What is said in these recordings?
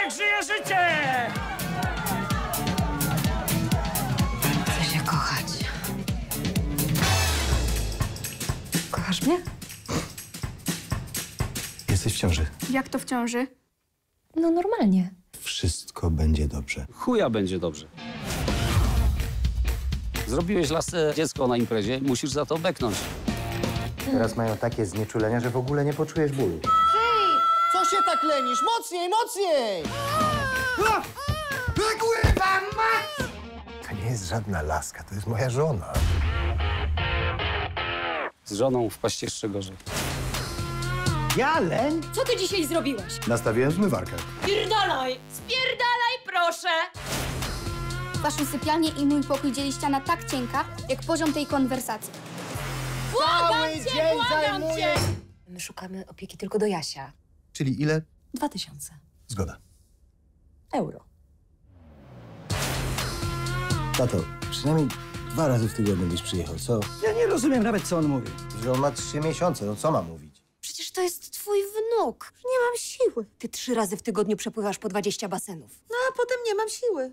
niech żyje życie! Chcę się kochać. Kochasz mnie? Jesteś w ciąży. Jak to w ciąży? No normalnie. Wszystko będzie dobrze. Chuja będzie dobrze. Zrobiłeś lasce dziecko na imprezie, musisz za to beknąć. Teraz mają takie znieczulenia, że w ogóle nie poczujesz bólu. Co się tak lenisz? Mocniej, mocniej! To nie jest żadna laska, to jest moja żona. Z żoną wpaść jeszcze gorzej. Ja leń? Co ty dzisiaj zrobiłeś? Nastawiłem zmywarkę. Spierdalaj! Spierdalaj, proszę! Waszą sypialnię i mój pokój dzieli ściana tak cienka, jak poziom tej konwersacji. Błagam cię, błagam cię! My szukamy opieki tylko do Jasia. Czyli ile? 2000 Zgoda. euro. Tato, przynajmniej 2 razy w tygodniu byś przyjechał, co? Ja nie rozumiem nawet, co on mówi. Że on ma 3 miesiące, no co ma mówić? Przecież to jest twój wnuk. Nie mam siły. Ty 3 razy w tygodniu przepływasz po 20 basenów. No, a potem nie mam siły.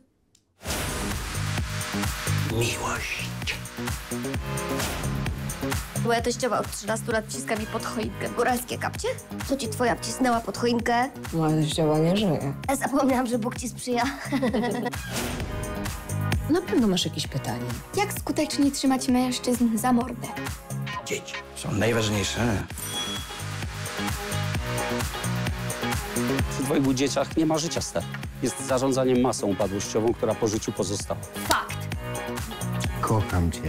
Moja teściowa od 13 lat wciska mi pod choinkę góralskie kapcie. Co ci twoja wcisnęła pod choinkę? Moja teściowa nie żyje. Zapomniałam, że Bóg ci sprzyja. Na pewno masz jakieś pytanie. Jak skutecznie trzymać mężczyzn za mordę? Dzieci są najważniejsze. Przy dwojgu dzieciach nie ma życia, stary. Jest zarządzaniem masą upadłościową, która po życiu pozostała. Fakt. Kocham cię.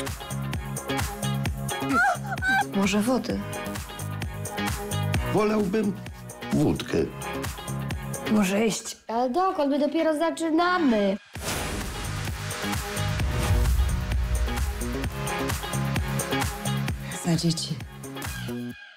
Może wody? Wolałbym wódkę. Może iść. Ale dokąd? My dopiero zaczynamy. Za dzieci.